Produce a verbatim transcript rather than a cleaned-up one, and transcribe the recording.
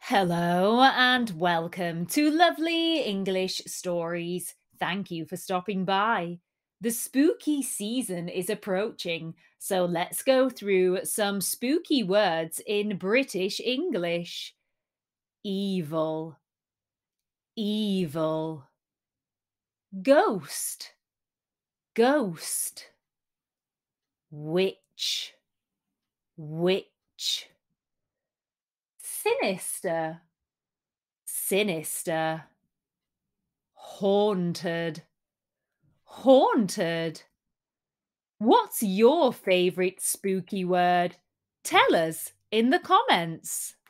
Hello and welcome to Lovely English Stories. Thank you for stopping by. The spooky season is approaching, so let's go through some spooky words in British English. Evil, evil. Ghost, ghost. Witch, witch. Sinister, sinister. Haunted, haunted. What's your favourite spooky word? Tell us in the comments.